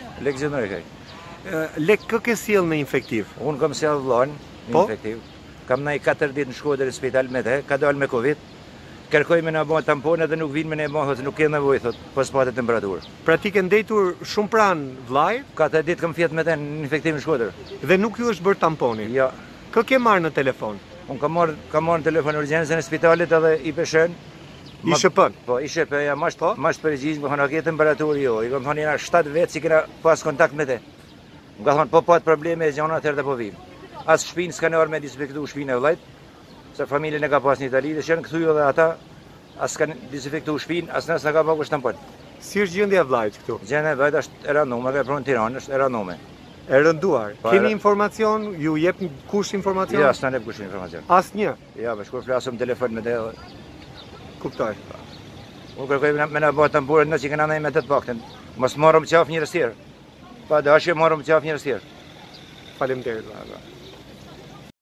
Lek gjithë në kaj. Lek kë ke sjell në infektiv? Unë kam sjell vllajën në Po? infektiv. Kam ndaj 4 ditë në Shkodër në spital me te, ka dalë me Covid. Kërkoj me na bë tampone dhe nuk vinë me ne bë, nuk ke nevojë thot, pas patë temperaturë. Pra ti ke ndetur shumë pranë vllajt 4 ditë kam fjet me te në infektiv në Shkodër. dhe nuk ju është bërë tamponi. Ja, Kë ke marrë në telefon? unë kam marrë në telefon urgjencën e spitalit edhe i peshën. I shëpën? Po, i shëpë, ja, masht përgjigj, më thonë, a ke temperaturë jo. I kam thonë, jena 7 vetë si kena pas kontakt me te. Më ka thonë, po pat probleme e gjona atër dhe po vim. As shpinë s'ka në orë me disinfektu shpinë e vllajt, se familjen e ka pas në Itali dhe që në këthujo dhe ata, as s'ka disinfektu shpinë, as nësë në ka pagu shtampon. Si është gjendja e vllajt këtu? Gjendja e vllajt është e randome, ka pronë Tiranë, është e randome. E rënduar. Po, Keni informacion? Ju jep kush informacion? Ja, s'na ne kush informacion. Asnjë. Ja, për shkur flasëm telefon me te. Kuptoj. Unë kërkoj me na bëhet tamburët në që kena nej me të pakten. Mos marrëm qaf njërës tjerë. Pa dashje marrëm qaf njërës tjerë. Faleminderit.